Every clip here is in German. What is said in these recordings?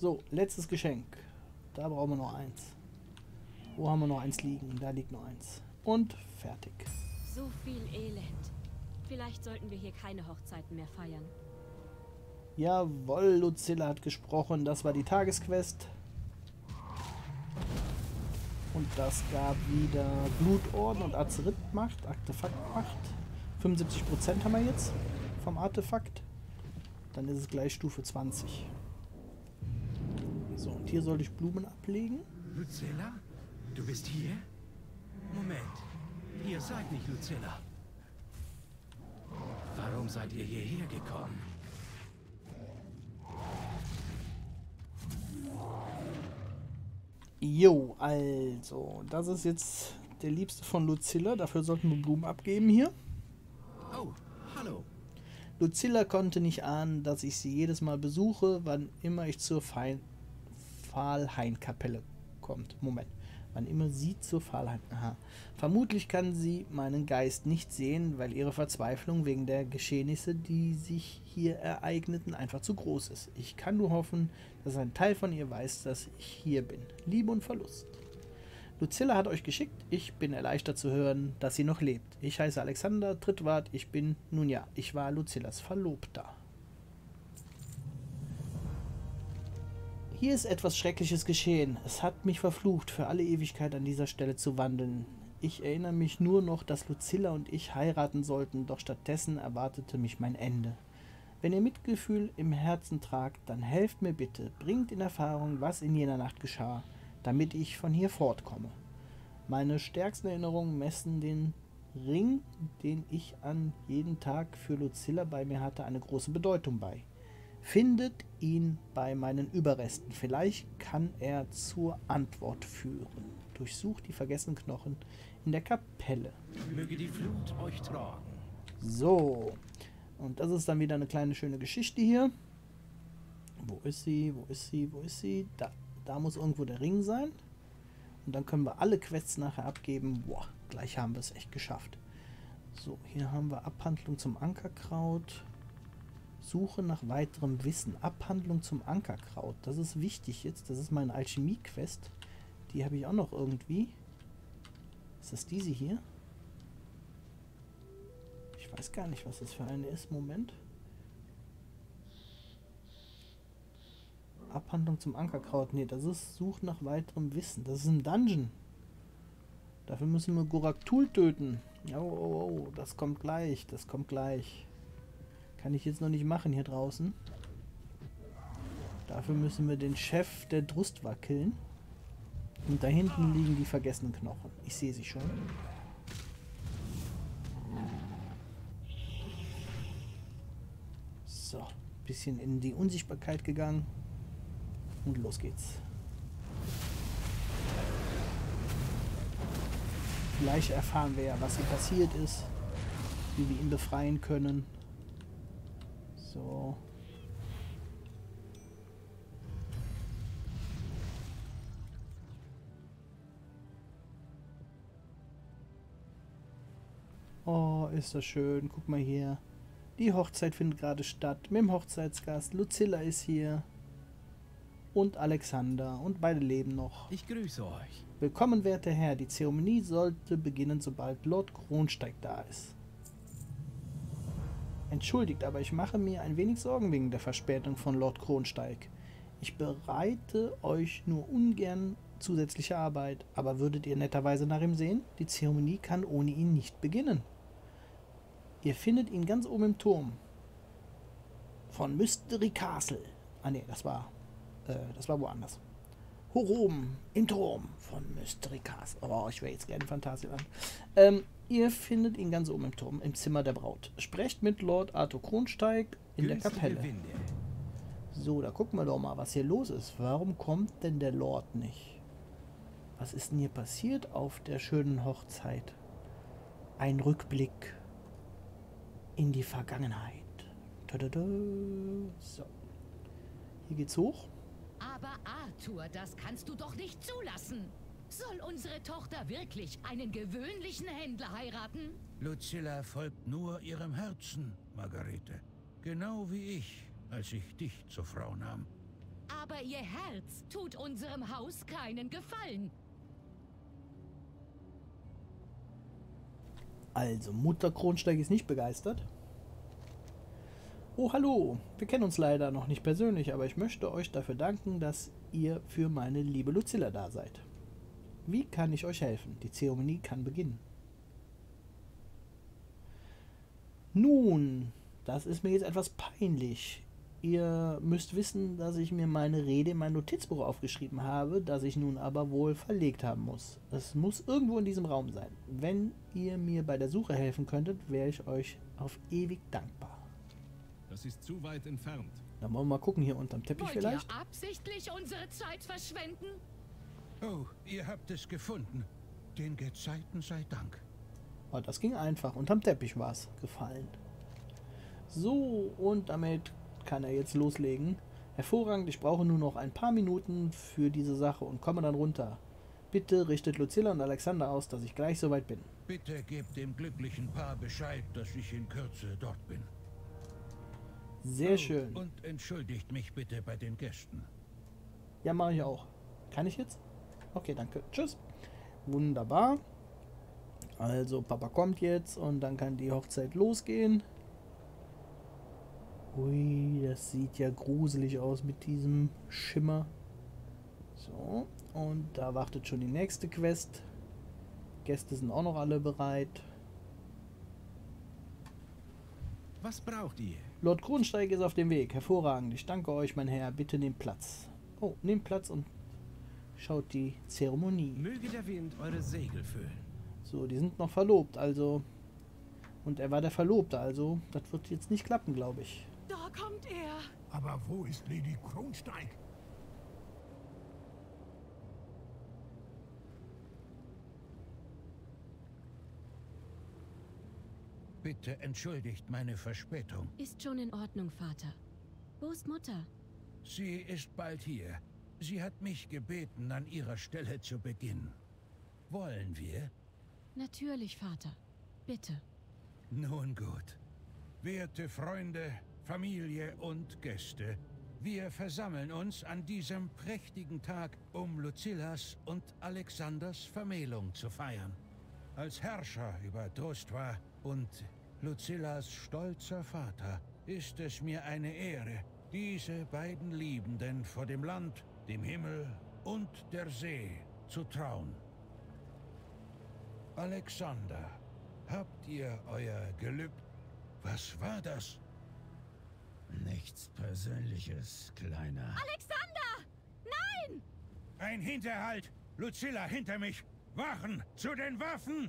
So, letztes Geschenk. Da brauchen wir noch eins. Wo haben wir noch eins liegen? Da liegt noch eins. Und fertig. So viel Elend. Vielleicht sollten wir hier keine Hochzeiten mehr feiern. Jawohl, Lucilla hat gesprochen. Das war die Tagesquest. Und das gab wieder Blutorden und Azeritmacht, Artefaktmacht. 75% haben wir jetzt vom Artefakt. Dann ist es gleich Stufe 20. So, und hier soll ich Blumen ablegen. Lucilla? Du bist hier? Moment. Ihr seid nicht Lucilla. Warum seid ihr hierher gekommen? Jo, also, das ist jetzt der Liebste von Lucilla. Dafür sollten wir Blumen abgeben hier. Oh, hallo. Lucilla konnte nicht ahnen, dass ich sie jedes Mal besuche, wann immer ich zur Pfahlhain-Kapelle kommt. Moment. Wann immer sie zur Pfahlhain... Aha. Vermutlich kann sie meinen Geist nicht sehen, weil ihre Verzweiflung wegen der Geschehnisse, die sich hier ereigneten, einfach zu groß ist. Ich kann nur hoffen, dass ein Teil von ihr weiß, dass ich hier bin. Liebe und Verlust. Lucilla hat euch geschickt. Ich bin erleichtert zu hören, dass sie noch lebt. Ich heiße Alexander Trittwart. Ich bin, nun ja, ich war Lucillas Verlobter. Hier ist etwas Schreckliches geschehen. Es hat mich verflucht, für alle Ewigkeit an dieser Stelle zu wandeln. Ich erinnere mich nur noch, dass Lucilla und ich heiraten sollten, doch stattdessen erwartete mich mein Ende. Wenn ihr Mitgefühl im Herzen tragt, dann helft mir bitte, bringt in Erfahrung, was in jener Nacht geschah, damit ich von hier fortkomme. Meine stärksten Erinnerungen messen den Ring, den ich an jeden Tag für Lucilla bei mir hatte, eine große Bedeutung bei. Findet ihn bei meinen Überresten. Vielleicht kann er zur Antwort führen. Durchsucht die vergessenen Knochen in der Kapelle. Möge die Flut euch tragen. So. Und das ist dann wieder eine kleine schöne Geschichte hier. Wo ist sie? Wo ist sie? Wo ist sie? Da muss irgendwo der Ring sein. Und dann können wir alle Quests nachher abgeben. Boah, gleich haben wir es echt geschafft. So, hier haben wir Abhandlung zum Ankerkraut. Suche nach weiterem Wissen. Abhandlung zum Ankerkraut. Das ist wichtig jetzt. Das ist meine Alchemie-Quest. Die habe ich auch noch irgendwie. Ist das diese hier? Ich weiß gar nicht, was das für eine ist. Moment. Abhandlung zum Ankerkraut. Ne, das ist Suche nach weiterem Wissen. Das ist ein Dungeon. Dafür müssen wir Goraktul töten. Oh, das kommt gleich. Das kommt gleich. Kann ich jetzt noch nicht machen hier draußen. Dafür müssen wir den Chef der Drustwa killen. Und da hinten liegen die vergessenen Knochen. Ich sehe sie schon. So, bisschen in die Unsichtbarkeit gegangen. Und los geht's. Vielleicht erfahren wir ja, was hier passiert ist. Wie wir ihn befreien können. So. Oh, ist das schön. Guck mal hier. Die Hochzeit findet gerade statt. Mit dem Hochzeitsgast. Lucilla ist hier. Und Alexander. Und beide leben noch. Ich grüße euch. Willkommen, werter Herr. Die Zeremonie sollte beginnen, sobald Lord Kronsteig da ist. Entschuldigt, aber ich mache mir ein wenig Sorgen wegen der Verspätung von Lord Kronsteig. Ich bereite euch nur ungern zusätzliche Arbeit, aber würdet ihr netterweise nach ihm sehen? Die Zeremonie kann ohne ihn nicht beginnen. Ihr findet ihn ganz oben im Turm. Von Mystery Castle. Ah ne, das war woanders. Hoch oben im Turm von Mystery Castle. Oh, ich wäre jetzt gerne Phantasialand. Ihr findet ihn ganz oben im Turm, im Zimmer der Braut. Sprecht mit Lord Arthur Kronsteig in der Kapelle. So, da gucken wir doch mal, was hier los ist. Warum kommt denn der Lord nicht? Was ist denn hier passiert auf der schönen Hochzeit? Ein Rückblick in die Vergangenheit. Tadada. So. Hier geht's hoch. Aber Arthur, das kannst du doch nicht zulassen. Soll unsere Tochter wirklich einen gewöhnlichen Händler heiraten? Lucilla folgt nur ihrem Herzen, Margarete. Genau wie ich, als ich dich zur Frau nahm. Aber ihr Herz tut unserem Haus keinen Gefallen. Also, Mutter Kronsteig ist nicht begeistert. Oh, hallo. Wir kennen uns leider noch nicht persönlich, aber ich möchte euch dafür danken, dass ihr für meine liebe Lucilla da seid. Wie kann ich euch helfen? Die Zeremonie kann beginnen. Nun, das ist mir jetzt etwas peinlich. Ihr müsst wissen, dass ich mir meine Rede in mein Notizbuch aufgeschrieben habe, das ich nun aber wohl verlegt haben muss. Es muss irgendwo in diesem Raum sein. Wenn ihr mir bei der Suche helfen könntet, wäre ich euch auf ewig dankbar. Das ist zu weit entfernt. Dann wollen wir mal gucken, hier unterm Teppich Wollt vielleicht. ihr absichtlich unsere Zeit verschwenden? Oh, ihr habt es gefunden. Den Gezeiten sei Dank. Oh, das ging einfach. Unterm Teppich war es gefallen. So, und damit kann er jetzt loslegen. Hervorragend, ich brauche nur noch ein paar Minuten für diese Sache und komme dann runter. Bitte richtet Lucilla und Alexander aus, dass ich gleich soweit bin. Bitte gebt dem glücklichen Paar Bescheid, dass ich in Kürze dort bin. Sehr schön. Und entschuldigt mich bitte bei den Gästen. Ja, mache ich auch. Kann ich jetzt? Okay, danke. Tschüss. Wunderbar. Also, Papa kommt jetzt und dann kann die Hochzeit losgehen. Ui, das sieht ja gruselig aus mit diesem Schimmer. So, und da wartet schon die nächste Quest. Gäste sind auch noch alle bereit. Was braucht ihr? Lord Kronsteig ist auf dem Weg. Hervorragend. Ich danke euch, mein Herr. Bitte nehmt Platz. Oh, nehmt Platz und schaut die Zeremonie. Möge der Wind eure Segel füllen. So, die sind noch verlobt, also. Und er war der Verlobte, also. Das wird jetzt nicht klappen, glaube ich. Da kommt er. Aber wo ist Lady Kronsteig? Bitte entschuldigt meine Verspätung. Ist schon in Ordnung, Vater. Wo ist Mutter? Sie ist bald hier. Sie hat mich gebeten, an ihrer Stelle zu beginnen. Wollen wir? Natürlich, Vater. Bitte. Nun gut. Werte Freunde, Familie und Gäste, wir versammeln uns an diesem prächtigen Tag, um Lucillas und Alexanders Vermählung zu feiern. Als Herrscher über Trostwa und Lucillas stolzer Vater ist es mir eine Ehre, diese beiden Liebenden vor dem Land, dem Himmel und der See zu trauen. Alexander, habt ihr euer Gelübde? Was war das? Nichts Persönliches, Kleiner. Alexander! Nein! Ein Hinterhalt! Lucilla, hinter mich! Wachen! Zu den Waffen!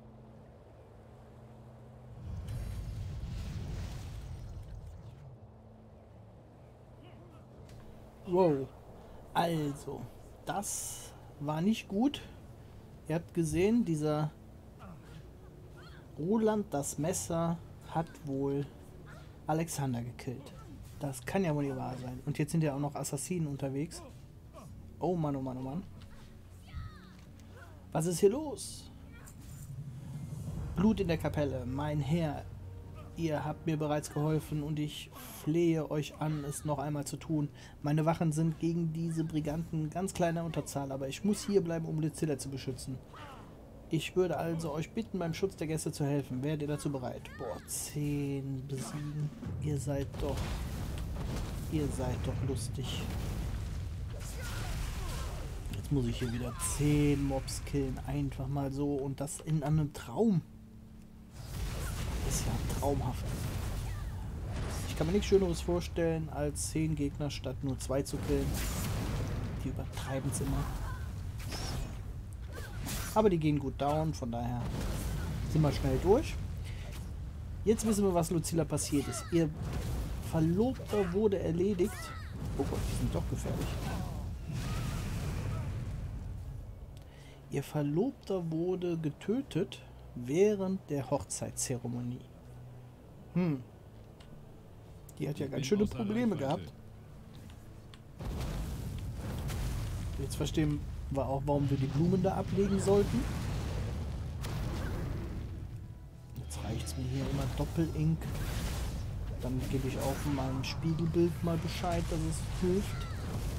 Wow. Also, das war nicht gut. Ihr habt gesehen, dieser Roland, das Messer, hat wohl Alexander gekillt. Das kann ja wohl nicht wahr sein. Und jetzt sind ja auch noch Assassinen unterwegs. Oh Mann, oh Mann, oh Mann. Was ist hier los? Blut in der Kapelle, mein Herr. Ihr habt mir bereits geholfen und ich flehe euch an, es noch einmal zu tun. Meine Wachen sind gegen diese Briganten ganz kleiner Unterzahl, aber ich muss hier bleiben, um Lucilla zu beschützen. Ich würde also euch bitten, beim Schutz der Gäste zu helfen. Wärt ihr dazu bereit? Boah, 10 besiegen. Ihr seid doch lustig. Jetzt muss ich hier wieder 10 Mobs killen. Einfach mal so. Und das in einem Traum. Das ist ja traumhaft. Ich kann mir nichts Schöneres vorstellen, als 10 Gegner statt nur 2 zu killen. Die übertreiben es immer. Aber die gehen gut down, von daher sind wir schnell durch. Jetzt wissen wir, was Lucilla passiert ist. Ihr Verlobter wurde erledigt. Oh Gott, die sind doch gefährlich. Ihr Verlobter wurde getötet während der Hochzeitszeremonie. Die hat ja ganz schöne Probleme gehabt. Jetzt verstehen wir auch, warum wir die Blumen da ablegen sollten. Jetzt reicht es mir hier immer Doppelink. Dann gebe ich auch in meinem Spiegelbild mal Bescheid, dass es hilft.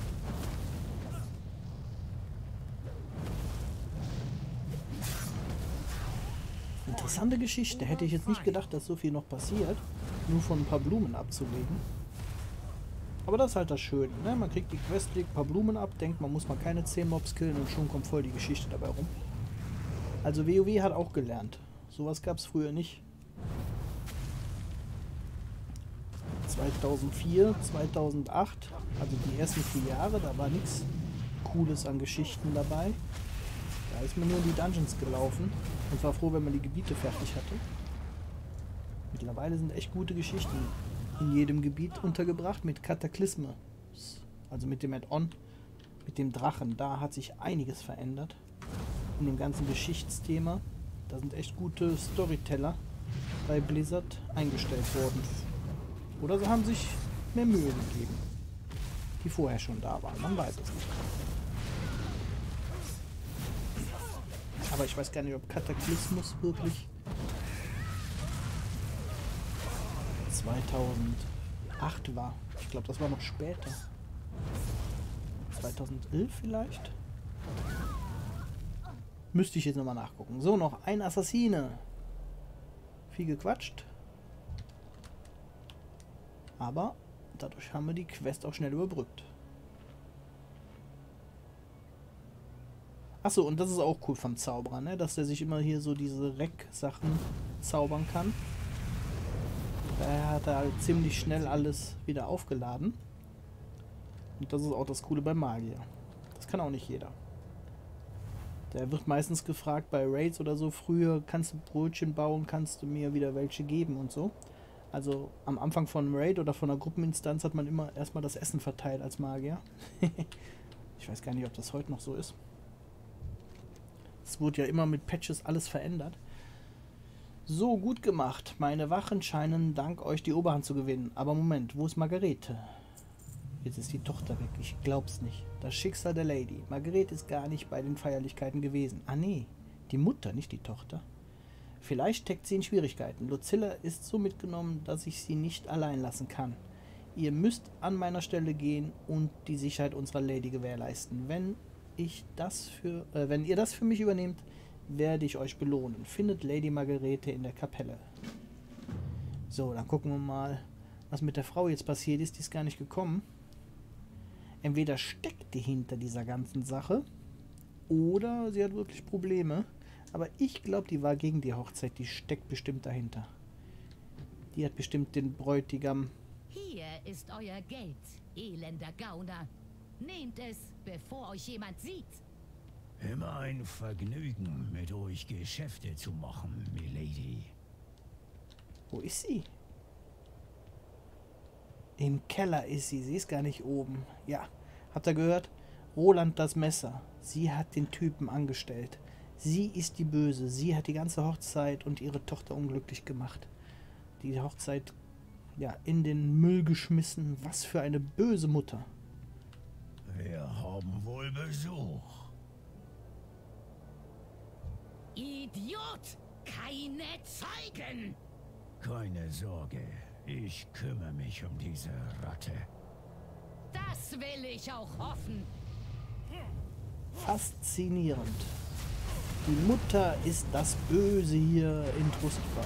interessante Geschichte. Hätte ich jetzt nicht gedacht, dass so viel noch passiert. Nur von ein paar Blumen abzulegen. Aber das ist halt das Schöne, ne? Man kriegt die Quest, legt ein paar Blumen ab, denkt, man muss mal keine 10 Mobs killen und schon kommt voll die Geschichte dabei rum. Also WoW hat auch gelernt. Sowas gab es früher nicht. 2004, 2008, also die ersten 4 Jahre, da war nichts Cooles an Geschichten dabei. Da ist man nur in die Dungeons gelaufen und war froh, wenn man die Gebiete fertig hatte. Mittlerweile sind echt gute Geschichten in jedem Gebiet untergebracht mit Kataklysme. Also mit dem Add-on, mit dem Drachen. Da hat sich einiges verändert. In dem ganzen Geschichtsthema. Da sind echt gute Storyteller bei Blizzard eingestellt worden. Oder sie haben sich mehr Mühe gegeben, die vorher schon da waren. Man weiß es nicht. Aber ich weiß gar nicht, ob Kataklysmus wirklich 2008 war. Ich glaube, das war noch später. 2011 vielleicht? Müsste ich jetzt nochmal nachgucken. So, noch ein Assassine. Viel gequatscht. Aber dadurch haben wir die Quest auch schnell überbrückt. Achso, und das ist auch cool vom Zauberer, ne? Dass der sich immer hier so diese Reck-Sachen zaubern kann. Daher hat er halt ziemlich schnell alles wieder aufgeladen. Und das ist auch das Coole beim Magier. Das kann auch nicht jeder. Der wird meistens gefragt bei Raids oder so, früher kannst du Brötchen bauen, kannst du mir wieder welche geben und so. Also am Anfang von einem Raid oder von einer Gruppeninstanz hat man immer erstmal das Essen verteilt als Magier. Ich weiß gar nicht, ob das heute noch so ist. Es wurde ja immer mit Patches alles verändert. So, gut gemacht. Meine Wachen scheinen dank euch die Oberhand zu gewinnen. Aber Moment, wo ist Margarete? Jetzt ist die Tochter weg. Ich glaub's nicht. Das Schicksal der Lady. Margarete ist gar nicht bei den Feierlichkeiten gewesen. Ah nee, die Mutter, nicht die Tochter. Vielleicht steckt sie in Schwierigkeiten. Lucilla ist so mitgenommen, dass ich sie nicht allein lassen kann. Ihr müsst an meiner Stelle gehen und die Sicherheit unserer Lady gewährleisten. Wenn ihr das für mich übernehmt, werde ich euch belohnen. Findet Lady Margarete in der Kapelle. So, dann gucken wir mal, was mit der Frau jetzt passiert ist. Die ist gar nicht gekommen. Entweder steckt die hinter dieser ganzen Sache oder sie hat wirklich Probleme. Aber ich glaube, die war gegen die Hochzeit. Die steckt bestimmt dahinter. Die hat bestimmt den Bräutigam. Hier ist euer Geld, elender Gauner. Nehmt es, bevor euch jemand sieht. Immer ein Vergnügen, mit euch Geschäfte zu machen, Milady. Wo ist sie? Im Keller ist sie. Sie ist gar nicht oben. Ja, habt ihr gehört? Roland das Messer. Sie hat den Typen angestellt. Sie ist die Böse. Sie hat die ganze Hochzeit und ihre Tochter unglücklich gemacht. Die Hochzeit, ja, in den Müll geschmissen. Was für eine böse Mutter. Wir haben wohl Besuch. Idiot! Keine Zeugen! Keine Sorge, ich kümmere mich um diese Ratte. Das will ich auch hoffen. Faszinierend. Die Mutter ist das Böse hier in Trustbar.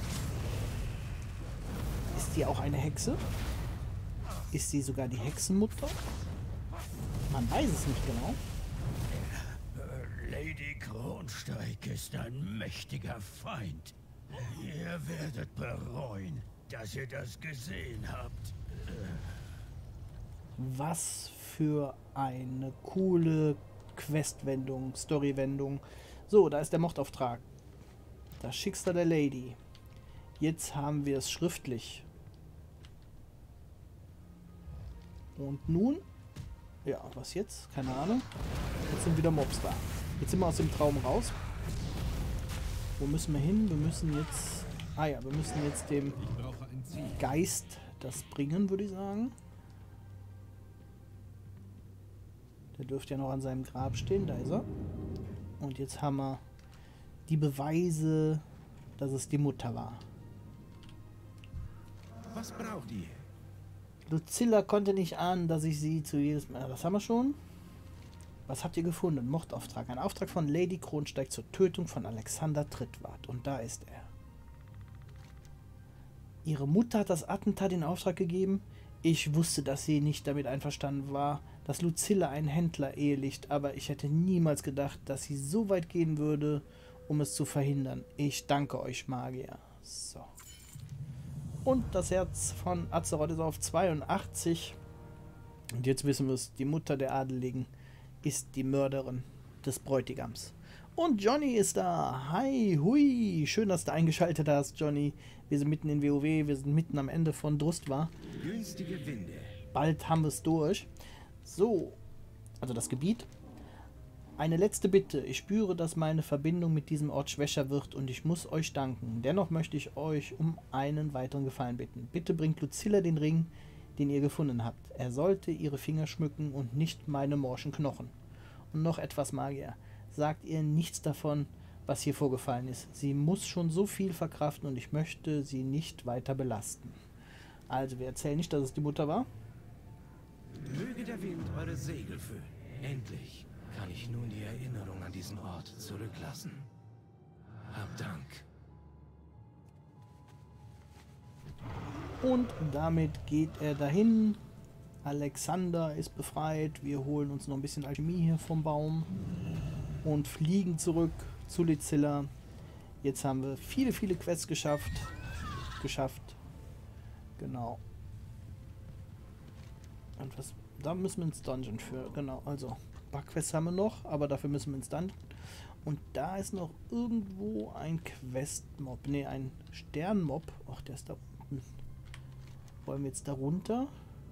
Ist sie auch eine Hexe? Ist sie sogar die Hexenmutter? Man weiß es nicht genau. Lady Kronsteig ist ein mächtiger Feind. Ihr werdet bereuen, dass ihr das gesehen habt. Was für eine coole Questwendung, Storywendung. So, da ist der Mordauftrag. Das Schicksal der Lady. Jetzt haben wir es schriftlich. Und nun? Ja, was jetzt? Keine Ahnung. Jetzt sind wieder Mobs da. Jetzt sind wir aus dem Traum raus. Wo müssen wir hin? Wir müssen jetzt... Ah ja, wir müssen jetzt dem Geist das bringen, würde ich sagen. Der dürfte ja noch an seinem Grab stehen. Da ist er. Und jetzt haben wir die Beweise, dass es die Mutter war. Was braucht ihr? Lucilla konnte nicht ahnen, dass ich sie zu jedes Mal... Das haben wir schon. Was habt ihr gefunden? Mordauftrag. Ein Auftrag von Lady Kronsteig zur Tötung von Alexander Trittwart. Und da ist er. Ihre Mutter hat das Attentat in Auftrag gegeben. Ich wusste, dass sie nicht damit einverstanden war, dass Lucilla einen Händler ehelicht, aber ich hätte niemals gedacht, dass sie so weit gehen würde, um es zu verhindern. Ich danke euch, Magier. So. Und das Herz von Azeroth ist auf 82. Und jetzt wissen wir es, die Mutter der Adeligen ist die Mörderin des Bräutigams. Und Johnny ist da. Hi, hui. Schön, dass du eingeschaltet hast, Johnny. Wir sind mitten in WoW, wir sind mitten am Ende von Drustvar. Günstige Winde. Bald haben wir es durch. So, also das Gebiet. Eine letzte Bitte. Ich spüre, dass meine Verbindung mit diesem Ort schwächer wird und ich muss euch danken. Dennoch möchte ich euch um einen weiteren Gefallen bitten. Bitte bringt Lucilla den Ring, den ihr gefunden habt. Er sollte ihre Finger schmücken und nicht meine morschen Knochen. Und noch etwas, Magier. Sagt ihr nichts davon, was hier vorgefallen ist. Sie muss schon so viel verkraften und ich möchte sie nicht weiter belasten. Also, wir erzählen nicht, dass es die Mutter war. Möge der Wind eure Segel füllen. Endlich kann ich nun die Erinnerung an diesen Ort zurücklassen. Hab Dank. Und damit geht er dahin. Alexander ist befreit. Wir holen uns noch ein bisschen Alchemie hier vom Baum. Und fliegen zurück zu Lucilla. Jetzt haben wir viele, viele Quests geschafft. Genau. Und was... Da müssen wir ins Dungeon für. Genau, also... Ein paar Quests haben wir noch, aber dafür müssen wir ins Dungeon. Und da ist noch irgendwo ein Quest-Mob. Ne, ein Stern-Mob. Ach, der ist da unten. Wollen wir jetzt da runter?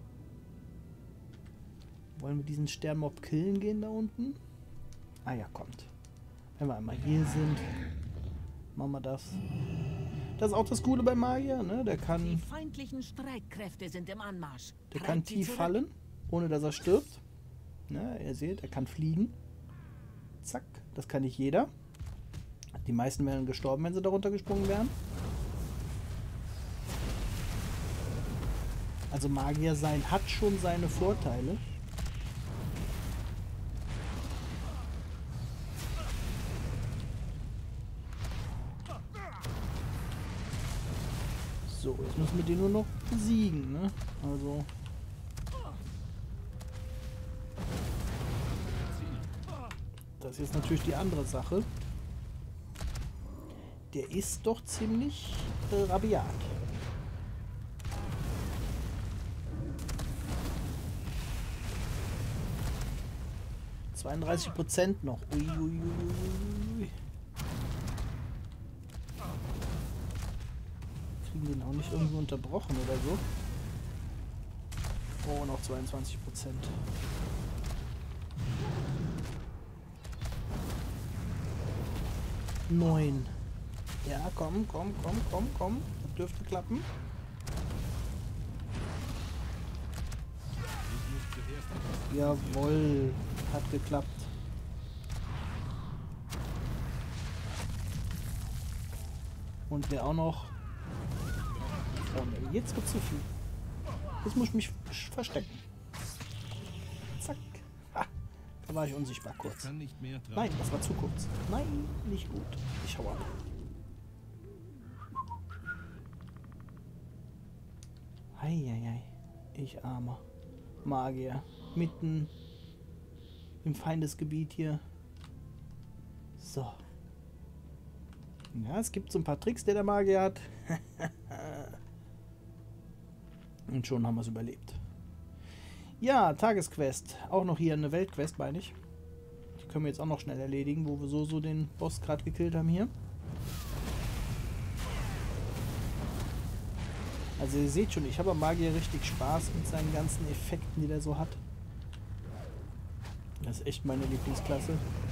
Wollen wir diesen Stern-Mob killen gehen da unten? Ah ja, kommt. Wenn wir einmal hier sind, machen wir das. Das ist auch das Coole bei Magier, ne? Der kann... Die feindlichen Streitkräfte sind im Anmarsch. Der kann tief fallen, ohne dass er stirbt. Ne, ihr seht, er kann fliegen. Zack, das kann nicht jeder. Die meisten wären gestorben, wenn sie darunter gesprungen wären. Also Magier sein hat schon seine Vorteile. So, jetzt müssen wir den nur noch besiegen, ne? Also... Das ist jetzt natürlich die andere Sache. Der ist doch ziemlich rabiat. %32 noch. Ui, ui, ui, ui. Kriegen den auch nicht irgendwie unterbrochen oder so. Oh, noch 22%. 9. Ja, komm. Das dürfte klappen. Jawohl, hat geklappt. Und wer auch noch... Oh ne, jetzt wird zu viel. Jetzt muss ich mich verstecken. Zack. Ha, da war ich unsichtbar kurz. Nein, das war zu kurz. Nein, nicht gut. Ich hau ab. Eieiei. Ich armer Magier. Mitten im Feindesgebiet hier. So. Ja, es gibt so ein paar Tricks, der Magier hat. Und schon haben wir es überlebt. Ja, Tagesquest. Auch noch hier eine Weltquest, meine ich. Die können wir jetzt auch noch schnell erledigen, wo wir so den Boss gerade gekillt haben hier. Also ihr seht schon, ich habe am Magier richtig Spaß mit seinen ganzen Effekten, die der so hat. Das ist echt meine Lieblingsklasse.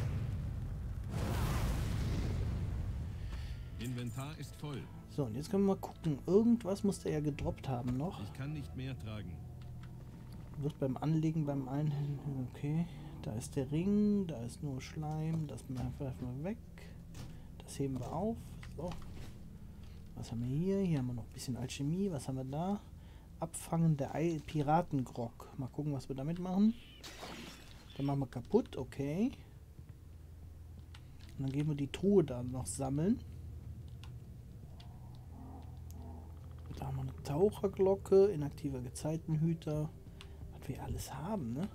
Inventar ist voll. So, und jetzt können wir mal gucken. Irgendwas muss der ja gedroppt haben noch. Ich kann nicht mehr tragen. Wird beim Anlegen, beim Einhändigen. Okay. Da ist der Ring, da ist nur Schleim. Das werfen wir weg. Das heben wir auf. So. Was haben wir hier? Hier haben wir noch ein bisschen Alchemie. Was haben wir da? Abfangen der Piratengrog. Mal gucken, was wir damit machen. Dann machen wir kaputt. Okay. Und dann gehen wir die Truhe da noch sammeln. Da haben Taucherglocke, inaktiver Gezeitenhüter. Was wir alles haben, ne?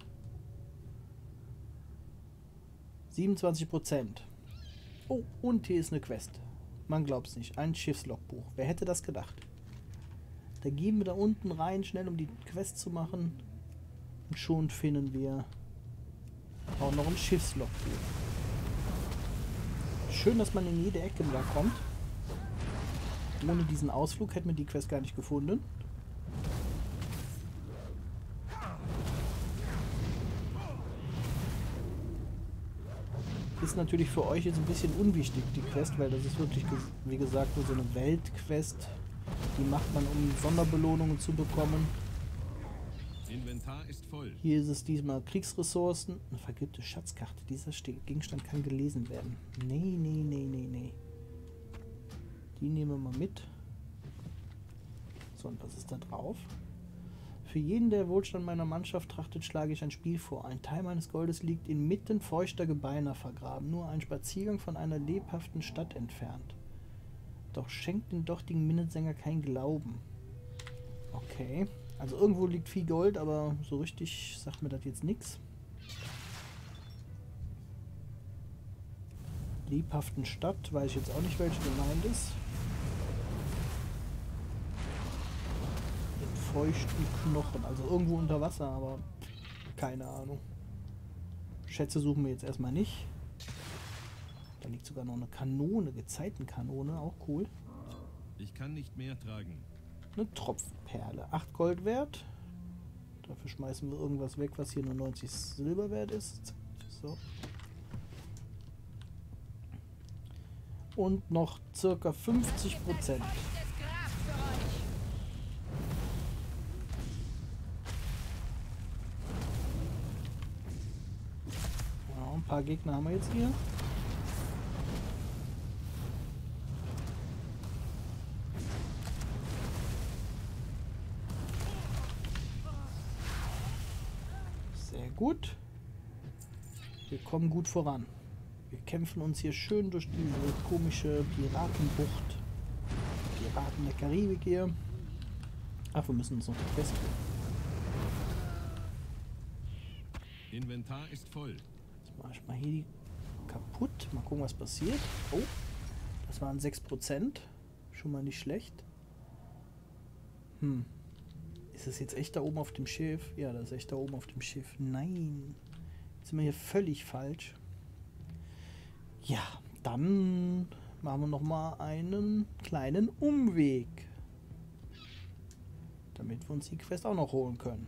27%. Oh, und hier ist eine Quest. Man glaubt's nicht. Ein Schiffslogbuch. Wer hätte das gedacht? Da gehen wir da unten rein, schnell um die Quest zu machen. Und schon finden wir auch noch ein Schiffslogbuch. Schön, dass man in jede Ecke da kommt. Ohne diesen Ausflug hätten wir die Quest gar nicht gefunden. Ist natürlich für euch jetzt ein bisschen unwichtig, die Quest, weil das ist wirklich, wie gesagt, nur so eine Weltquest. Die macht man, um Sonderbelohnungen zu bekommen. Inventar ist voll. Hier ist es diesmal Kriegsressourcen. Eine vergilbte Schatzkarte. Dieser Gegenstand kann gelesen werden. Nee, nee, nee, nee, nee. Die nehmen wir mal mit. So, und was ist da drauf? Für jeden, der Wohlstand meiner Mannschaft trachtet, schlage ich ein Spiel vor. Ein Teil meines Goldes liegt inmitten feuchter Gebeiner vergraben, nur ein Spaziergang von einer lebhaften Stadt entfernt. Doch schenkt den dortigen Minnesänger kein Glauben. Okay, also irgendwo liegt viel Gold, aber so richtig sagt mir das jetzt nichts. Lebhaften Stadt, weiß ich jetzt auch nicht, welche gemeint ist. Feuchten Knochen, also irgendwo unter Wasser, aber keine Ahnung. Schätze suchen wir jetzt erstmal nicht. Da liegt sogar noch eine Kanone, Gezeitenkanone, auch cool. Ich kann nicht mehr tragen. Eine Tropfperle, 8 Gold wert. Dafür schmeißen wir irgendwas weg, was hier nur 90 Silber wert ist. So. Und noch circa 50%. Ein paar Gegner haben wir jetzt hier. Sehr gut. Wir kommen gut voran. Wir kämpfen uns hier schön durch diese komische Piratenbucht. Piraten der Karibik hier. Ach, wir müssen uns noch die Quest holen. Inventar ist voll. Jetzt mache ich mal hier die kaputt. Mal gucken, was passiert. Oh, das waren 6%. Schon mal nicht schlecht. Ist es jetzt echt da oben auf dem Schiff? Ja, das ist echt da oben auf dem Schiff. Nein. Jetzt sind wir hier völlig falsch. Ja, dann machen wir nochmal einen kleinen Umweg. Damit wir uns die Quest auch noch holen können.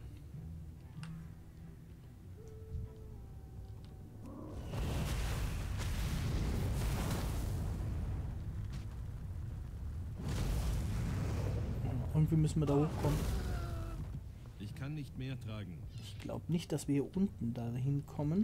Und wie müssen wir da hochkommen? Ich kann nicht mehr tragen. Ich glaube nicht, dass wir hier unten da hinkommen.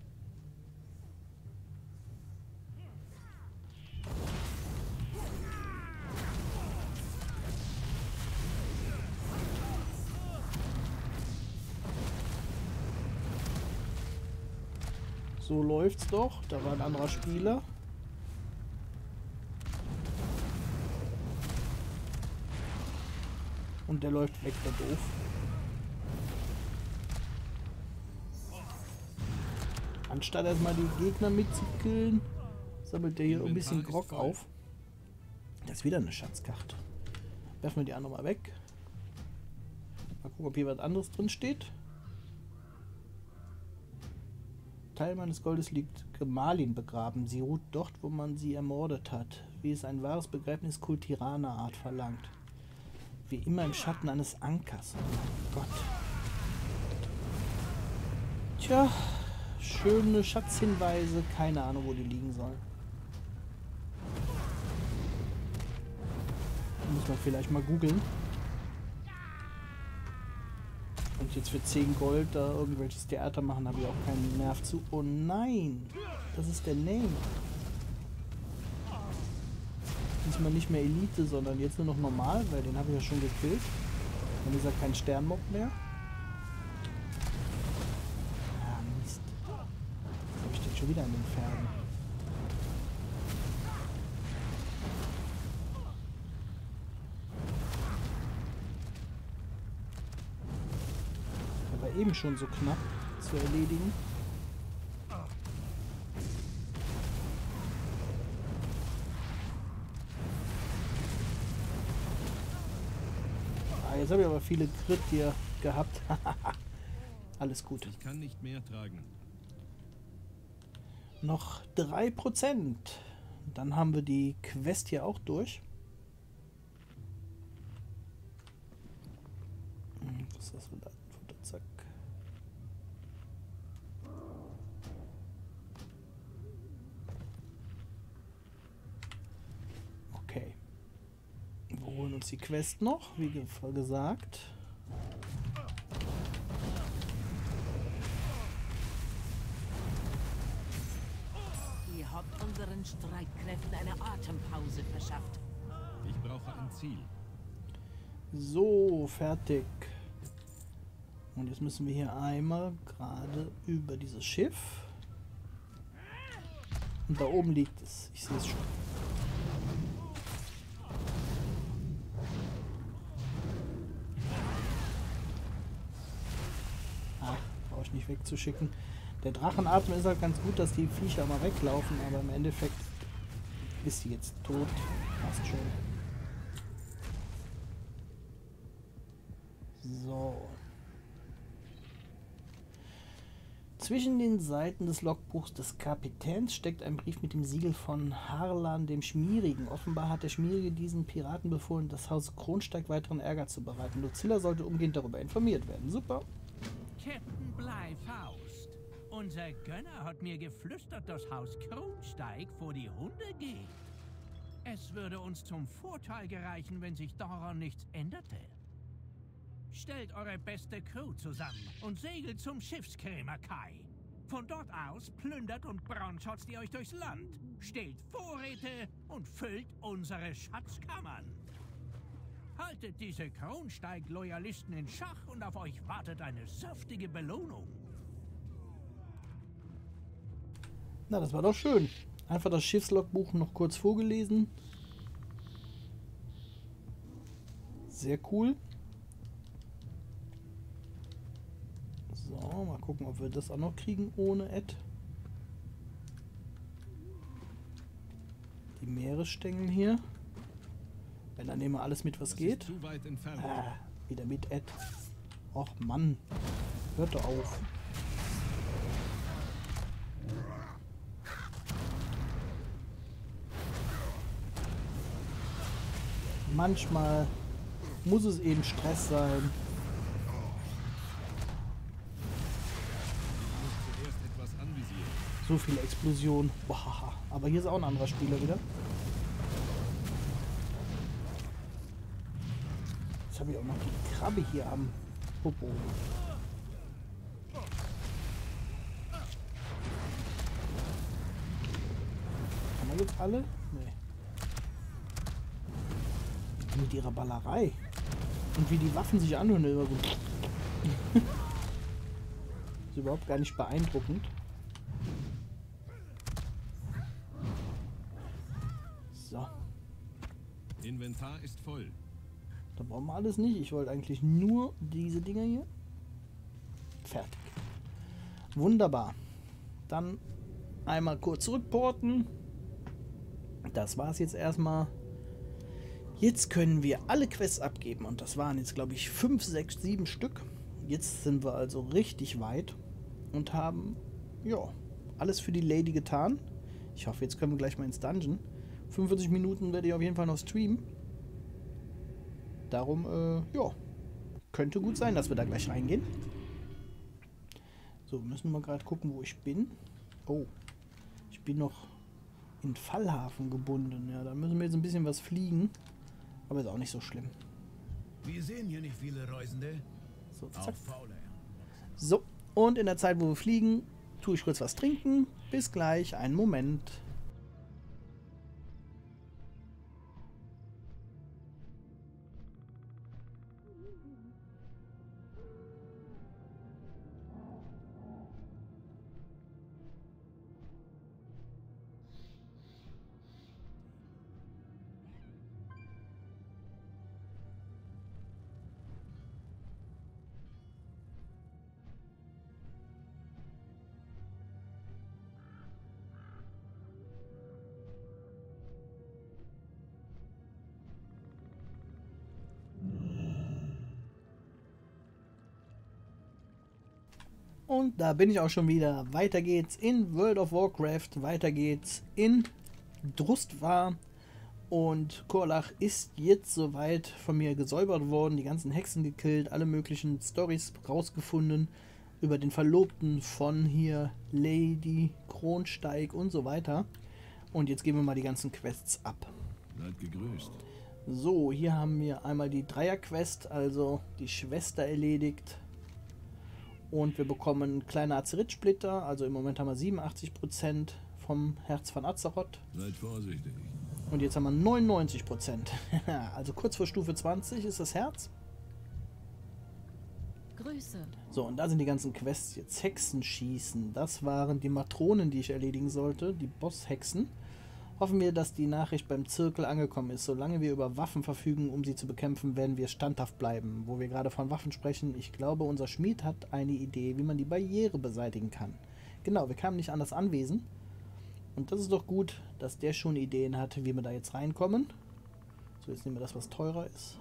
So läuft's doch. Da war ein anderer Spieler. Und der läuft weg, der doof. Anstatt erstmal die Gegner mitzukillen, sammelt der hier ein bisschen Grog auf. Das ist wieder eine Schatzkarte. Werfen wir die andere mal weg. Mal gucken, ob hier was anderes drin steht. Teil meines Goldes liegt Gemahlin begraben. Sie ruht dort, wo man sie ermordet hat. Wie es ein wahres Begräbnis Kultiraner-Art verlangt. Wie immer im Schatten eines Ankers. Oh mein Gott. Tja, schöne Schatzhinweise. Keine Ahnung, wo die liegen sollen. Muss man vielleicht mal googeln. Und jetzt für 10 Gold da irgendwelches Theater machen, habe ich auch keinen Nerv zu. Oh nein! Das ist der Name. Diesmal nicht mehr Elite, sondern jetzt nur noch normal, weil den habe ich ja schon gekillt. Dann ist er kein Sternmob mehr. Ah, Mist. Jetzt habe ich den schon wieder an den Pferden. war eben schon so knapp zu erledigen. Ah, jetzt habe ich aber viele Crit hier gehabt. Alles gut. Ich kann nicht mehr tragen. Noch 3%. Dann haben wir die Quest hier auch durch. Was ist das wieder? Zack. Okay. Wir holen uns die Quest noch, wie gesagt. Ihr habt unseren Streitkräften eine Atempause verschafft. Ich brauche ein Ziel. So, fertig. Und jetzt müssen wir hier einmal gerade über dieses Schiff. Und da oben liegt es. Ich sehe es schon. Ach, brauche ich nicht wegzuschicken. Der Drachenatem ist halt ganz gut, dass die Viecher mal weglaufen, aber im Endeffekt ist sie jetzt tot. Passt schon. So. Zwischen den Seiten des Logbuchs des Kapitäns steckt ein Brief mit dem Siegel von Harlan dem Schmierigen. Offenbar hat der Schmierige diesen Piraten befohlen, das Haus Kronsteig weiteren Ärger zu bereiten. Lucilla sollte umgehend darüber informiert werden. Super. Captain Bleifaust. Unser Gönner hat mir geflüstert, das Haus Kronsteig vor die Hunde geht. Es würde uns zum Vorteil gereichen, wenn sich daran nichts änderte. Stellt eure beste Crew zusammen und segelt zum Schiffskrämer Kai. Von dort aus plündert und brandschotzt ihr euch durchs Land, stellt Vorräte und füllt unsere Schatzkammern. Haltet diese Kronsteig-Loyalisten in Schach und auf euch wartet eine saftige Belohnung. Na, das war doch schön. Einfach das Schiffslogbuch noch kurz vorgelesen. Sehr cool. So, mal gucken, ob wir das auch noch kriegen ohne Ed. Die Meeresstängel hier. Wenn, dann nehmen wir alles mit, was geht. Zu weit entfernt. Wieder mit Ed. Och Mann. Hört doch auf. Manchmal muss es eben Stress sein. Zuerst etwas anvisieren. So viele Explosionen. Boah, aber hier ist auch ein anderer Spieler wieder. Jetzt habe ich auch noch die Krabbe hier am Popo. Haben wir jetzt alle? Nee. Mit ihrer Ballerei. Und wie die Waffen sich anhören. Immer so. Ist überhaupt gar nicht beeindruckend. So. Inventar ist voll. Da brauchen wir alles nicht. Ich wollte eigentlich nur diese Dinger hier. Fertig. Wunderbar. Dann einmal kurz zurückporten. Das war es jetzt erstmal. Jetzt können wir alle Quests abgeben. Und das waren jetzt, glaube ich, 5, 6, 7 Stück. Jetzt sind wir also richtig weit. Und haben, ja, alles für die Lady getan. Ich hoffe, jetzt können wir gleich mal ins Dungeon. 45 Minuten werde ich auf jeden Fall noch streamen. Darum, ja, könnte gut sein, dass wir da gleich reingehen. So, müssen wir gerade gucken, wo ich bin. Oh, ich bin noch in Fallhafen gebunden. Ja, da müssen wir jetzt ein bisschen was fliegen. Aber ist auch nicht so schlimm. Wir sehen hier nicht viele Reisende. So, zack. Auch faule. So, und in der Zeit, wo wir fliegen, tue ich kurz was trinken. Bis gleich, einen Moment. Und da bin ich auch schon wieder. Weiter geht's in World of Warcraft. Weiter geht's in Drustvar. Und Korlach ist jetzt soweit von mir gesäubert worden. Die ganzen Hexen gekillt. Alle möglichen Storys rausgefunden. Über den Verlobten von hier Lady Kronsteig und so weiter. Und jetzt gehen wir mal die ganzen Quests ab. Seid gegrüßt. So, hier haben wir einmal die Dreier-Quest, also die Schwester erledigt. Und wir bekommen kleine Azerit-Splitter, also im Moment haben wir 87% vom Herz von Azeroth. Seid vorsichtig. Und jetzt haben wir 99%. Also kurz vor Stufe 20 ist das Herz. Grüße. So, und da sind die ganzen Quests jetzt. Hexen schießen, das waren die Matronen, die ich erledigen sollte, die Boss-Hexen. Hoffen wir, dass die Nachricht beim Zirkel angekommen ist. Solange wir über Waffen verfügen, um sie zu bekämpfen, werden wir standhaft bleiben. Wo wir gerade von Waffen sprechen, ich glaube, unser Schmied hat eine Idee, wie man die Barriere beseitigen kann. Genau, wir kamen nicht an das Anwesen. Und das ist doch gut, dass der schon Ideen hat, wie wir da jetzt reinkommen. So, jetzt nehmen wir das, was teurer ist.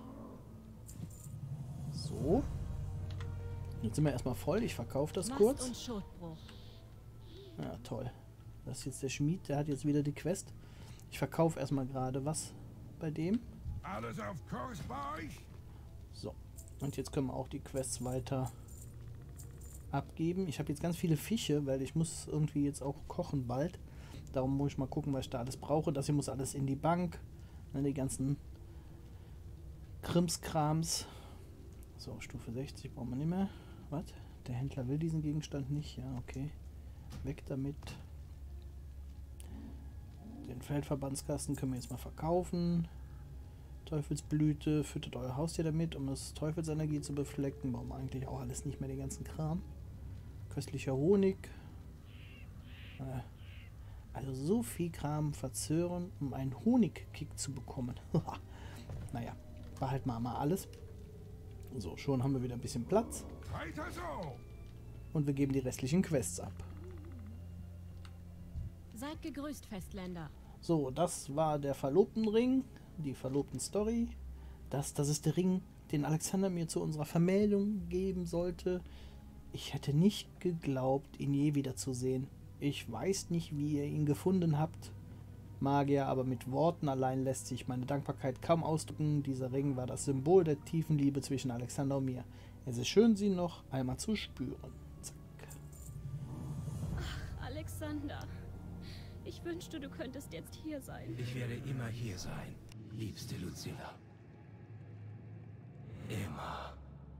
So. Jetzt sind wir erstmal voll. Ich verkaufe das kurz. Und Schotbruch. Ja, toll. Das ist jetzt der Schmied, der hat jetzt wieder die Quest. Ich verkaufe erstmal gerade was bei dem. Alles auf Kurs bei euch? So. Und jetzt können wir auch die Quests weiter abgeben. Ich habe jetzt ganz viele Fische, weil ich muss irgendwie jetzt auch kochen bald. Darum muss ich mal gucken, was ich da alles brauche. Das hier muss alles in die Bank. Dann die ganzen Krimskrams. So, Stufe 60 brauchen wir nicht mehr. Was? Der Händler will diesen Gegenstand nicht? Ja, okay. Weg damit. Den Feldverbandskasten können wir jetzt mal verkaufen. Teufelsblüte, füttert euer Haustier damit, um das Teufelsenergie zu beflecken. Brauchen wir eigentlich auch alles nicht mehr, den ganzen Kram. Köstlicher Honig. Also so viel Kram verzögern, um einen Honigkick zu bekommen. Naja, behalten wir mal alles. So, schon haben wir wieder ein bisschen Platz. Weiter so! Und wir geben die restlichen Quests ab. Seid gegrüßt, Festländer. So, das war der Verlobtenring, die Verlobten-Story. Das ist der Ring, den Alexander mir zu unserer Vermählung geben sollte. Ich hätte nicht geglaubt, ihn je wiederzusehen. Ich weiß nicht, wie ihr ihn gefunden habt, Magier, aber mit Worten allein lässt sich meine Dankbarkeit kaum ausdrücken. Dieser Ring war das Symbol der tiefen Liebe zwischen Alexander und mir. Es ist schön, sie noch einmal zu spüren. Zack. Ach, Alexander. Ich wünschte, du könntest jetzt hier sein. Ich werde immer hier sein, liebste Lucilla. Immer.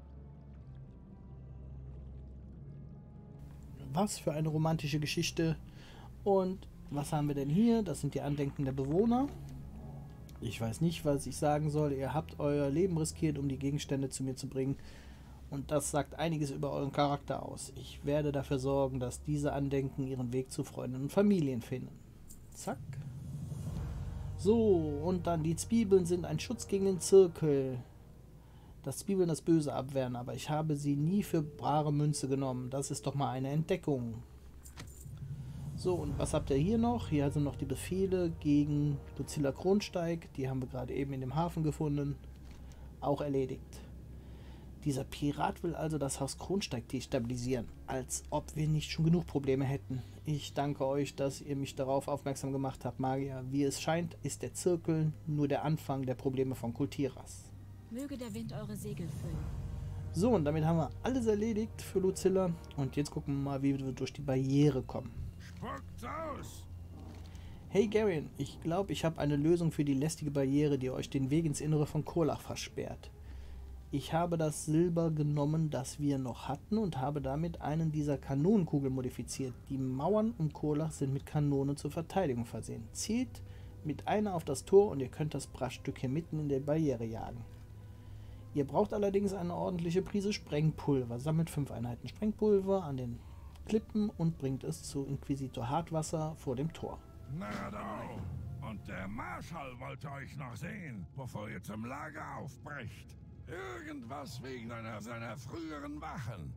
Was für eine romantische Geschichte. Und was haben wir denn hier? Das sind die Andenken der Bewohner. Ich weiß nicht, was ich sagen soll. Ihr habt euer Leben riskiert, um die Gegenstände zu mir zu bringen. Und das sagt einiges über euren Charakter aus. Ich werde dafür sorgen, dass diese Andenken ihren Weg zu Freunden und Familien finden. Zack. So, und dann die Zwiebeln sind ein Schutz gegen den Zirkel. Das Zwiebeln das Böse abwehren, aber ich habe sie nie für bare Münze genommen. Das ist doch mal eine Entdeckung. So, und was habt ihr hier noch? Hier sind noch die Befehle gegen Lucilla Kronsteig. Die haben wir gerade eben in dem Hafen gefunden. Auch erledigt. Dieser Pirat will also das Haus Kronsteig destabilisieren. Als ob wir nicht schon genug Probleme hätten. Ich danke euch, dass ihr mich darauf aufmerksam gemacht habt, Magier. Wie es scheint, ist der Zirkel nur der Anfang der Probleme von Kultiras. Möge der Wind eure Segel füllen. So, und damit haben wir alles erledigt für Lucilla. Und jetzt gucken wir mal, wie wir durch die Barriere kommen. Spuckt's aus! Hey Garion, ich glaube, ich habe eine Lösung für die lästige Barriere, die euch den Weg ins Innere von Korlach versperrt. Ich habe das Silber genommen, das wir noch hatten, und habe damit einen dieser Kanonenkugeln modifiziert. Die Mauern um Korlach sind mit Kanonen zur Verteidigung versehen. Zielt mit einer auf das Tor und ihr könnt das Prachtstück hier mitten in der Barriere jagen. Ihr braucht allerdings eine ordentliche Prise Sprengpulver. Sammelt 5 Einheiten Sprengpulver an den Klippen und bringt es zu Inquisitor Hartwasser vor dem Tor. Na doch! Und der Marschall wollte euch noch sehen, bevor ihr zum Lager aufbrecht. Irgendwas wegen einer seiner früheren Wachen.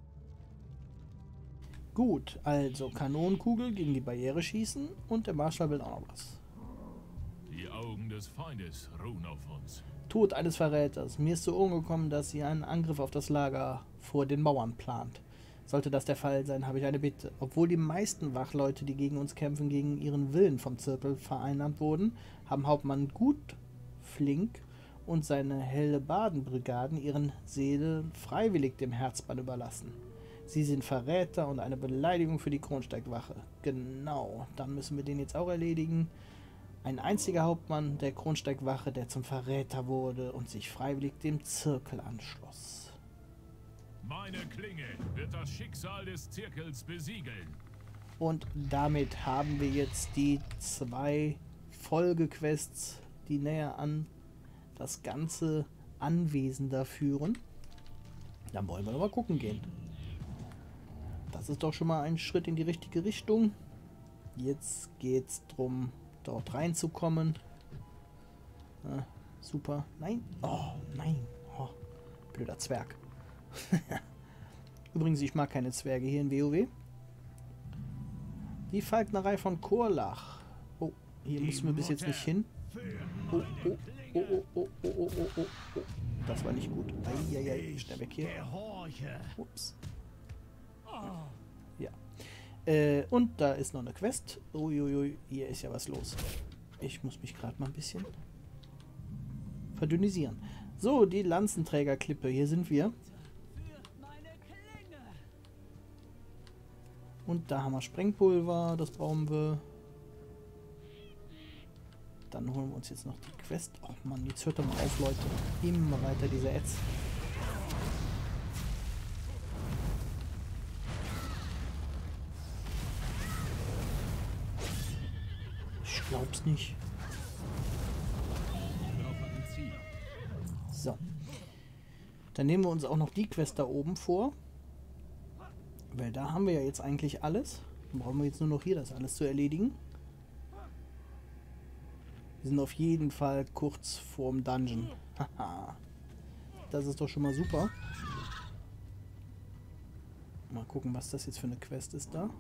Gut, also Kanonenkugel gegen die Barriere schießen und der Marschall will auch noch was. Die Augen des Feindes ruhen auf uns. Tod eines Verräters. Mir ist zu Ohren gekommen, dass ihr einen Angriff auf das Lager vor den Mauern plant. Sollte das der Fall sein, habe ich eine Bitte. Obwohl die meisten Wachleute, die gegen uns kämpfen, gegen ihren Willen vom Zirkel vereinnahmt wurden, haben Hauptmann Gut, Flink und seine Hellebardenbrigaden ihren Seelen freiwillig dem Herzbann überlassen. Sie sind Verräter und eine Beleidigung für die Kronsteigwache. Genau, dann müssen wir den jetzt auch erledigen. Ein einziger Hauptmann der Kronsteigwache, der zum Verräter wurde und sich freiwillig dem Zirkel anschloss. Meine Klinge wird das Schicksal des Zirkels besiegeln. Und damit haben wir jetzt die 2 Folgequests, die näher an das ganze Anwesen da führen. Dann wollen wir noch mal gucken gehen. Das ist doch schon mal ein Schritt in die richtige Richtung. Jetzt geht es darum, dort reinzukommen. Super. Nein. Oh, nein. Oh, blöder Zwerg. Übrigens, ich mag keine Zwerge hier in WoW. Die Falknerei von Korlach. Oh, hier müssen wir bis jetzt nicht hin. Oh, oh, oh, oh, oh, oh, oh, oh, oh, oh. Das war nicht gut. Eieiei, schnell weg hier. Ups. Ja. Und da ist noch eine Quest. Uiuiui, hier ist ja was los. Ich muss mich gerade mal ein bisschen verdünnisieren. So, die Lanzenträgerklippe. Hier sind wir. Und da haben wir Sprengpulver. Das brauchen wir. Dann holen wir uns jetzt noch die Quest. Oh Mann, jetzt hört doch mal auf, Leute. Immer weiter diese Ads. Ich glaub's nicht. So. Dann nehmen wir uns auch noch die Quest da oben vor. Weil da haben wir ja jetzt eigentlich alles. Dann brauchen wir jetzt nur noch hier das alles zu erledigen. Wir sind auf jeden Fall kurz vorm Dungeon. Haha. Das ist doch schon mal super. Mal gucken, was das jetzt für eine Quest ist da.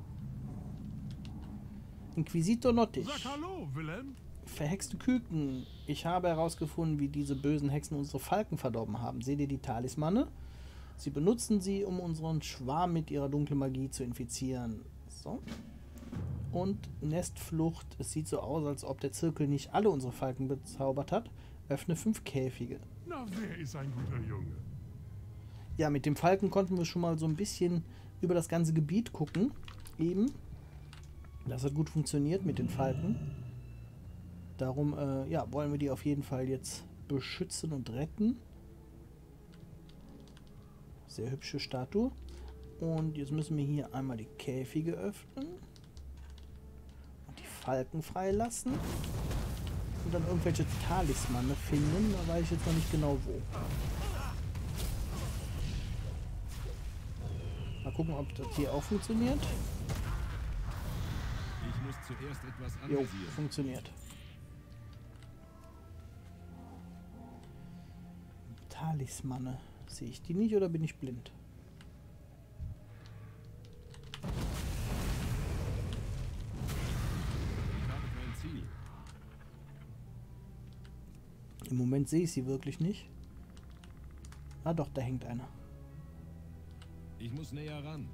Inquisitor Nottich. Sag hallo, Wilhelm. Verhexte Küken. Ich habe herausgefunden, wie diese bösen Hexen unsere Falken verdorben haben. Seht ihr die Talismane? Sie benutzen sie, um unseren Schwarm mit ihrer dunklen Magie zu infizieren. So. Und Nestflucht. Es sieht so aus, als ob der Zirkel nicht alle unsere Falken bezaubert hat. Öffne 5 Käfige. Na, wer ist ein guter Junge? Ja, mit dem Falken konnten wir schon mal so ein bisschen über das ganze Gebiet gucken. Eben. Das hat gut funktioniert mit den Falken. Darum, ja, wollen wir die auf jeden Fall jetzt beschützen und retten. Sehr hübsche Statue. Und jetzt müssen wir hier einmal die Käfige öffnen. Und die Falken freilassen. Und dann irgendwelche Talismane finden. Da weiß ich jetzt noch nicht genau wo. Mal gucken, ob das hier auch funktioniert. Ich muss zuerst etwas Jo, analysieren. funktioniert. Talismane. Sehe ich die nicht oder bin ich blind? Ich habe kein Ziel. Im Moment sehe ich sie wirklich nicht. Ah doch, da hängt einer. Ich muss näher ran.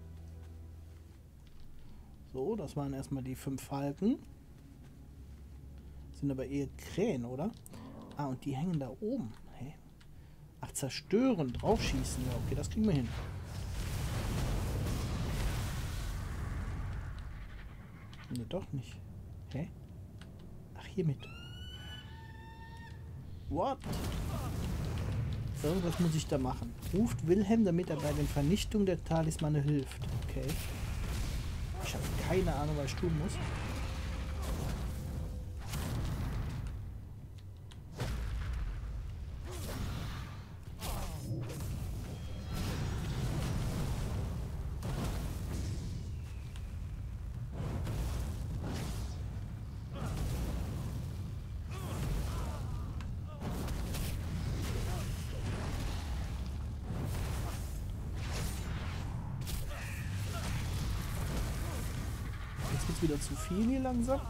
So, das waren erstmal die 5 Falken. Sind aber eher Krähen, oder? Ah, und die hängen da oben. Hey. Ach, zerstören, draufschießen. Ja, okay, das kriegen wir hin. Ne, doch nicht. Hä? Ach, hiermit. What? Irgendwas muss ich da machen. Ruft Wilhelm, damit er bei der Vernichtung der Talismane hilft. Okay. Ich habe keine Ahnung, was ich tun muss. Jetzt wird's wieder zu viel hier langsam.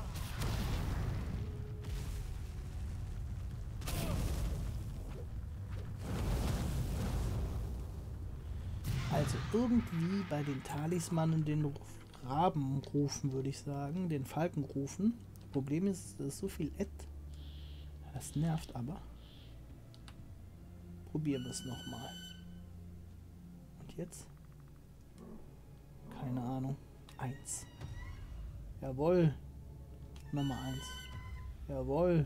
Alter, also irgendwie bei den Talismanen den Raben rufen, würde ich sagen. Den Falken rufen. Problem ist, es ist so viel Ed. Das nervt aber. Probieren wir es nochmal. Und jetzt? Keine Ahnung. 1. Jawohl. Nummer 1. Jawohl.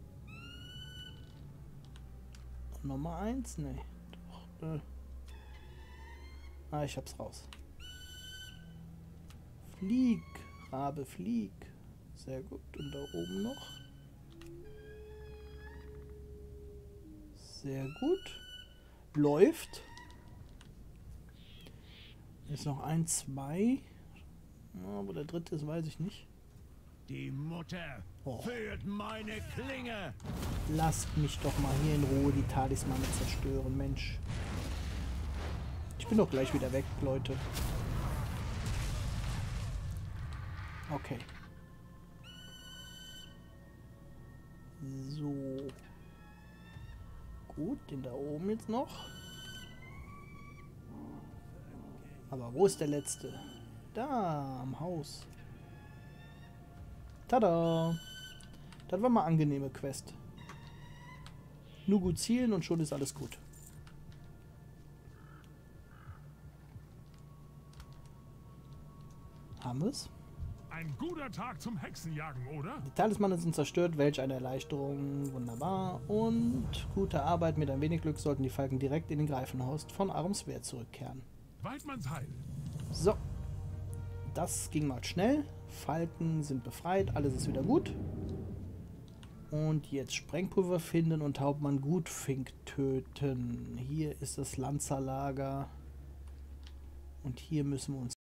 Und Nummer 1? Nee. Doch. Ich hab's raus. Flieg. Rabe, flieg. Sehr gut. Und da oben noch. Sehr gut. Läuft. Jetzt noch 1, 2. Ja, wo der dritte ist, weiß ich nicht. Die Mutter führt meine Klinge. Lasst mich doch mal hier in Ruhe die Talismane zerstören, Mensch. Ich bin doch gleich wieder weg, Leute. Okay. So. Gut, den da oben jetzt noch. Aber wo ist der letzte? Da, am Haus. Tada! Das war mal eine angenehme Quest. Nur gut zielen und schon ist alles gut. Haben wir es? Ein guter Tag zum Hexenjagen, oder? Die Talismane sind zerstört, welch eine Erleichterung. Wunderbar. Und gute Arbeit. Mit ein wenig Glück sollten die Falken direkt in den Greifenhorst von Armswehr zurückkehren. Weidmanns Heil. So. Das ging mal schnell. Falken sind befreit. Alles ist wieder gut. Und jetzt Sprengpulver finden und Hauptmann Gutfink töten. Hier ist das Lanzerlager. Und hier müssen wir uns